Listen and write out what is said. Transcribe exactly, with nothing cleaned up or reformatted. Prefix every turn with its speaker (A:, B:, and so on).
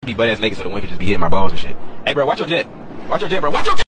A: be butt ass naked so the wind can just be hitting my balls and shit. Hey, bro, watch your jet. Watch your jet, bro. Watch your jet.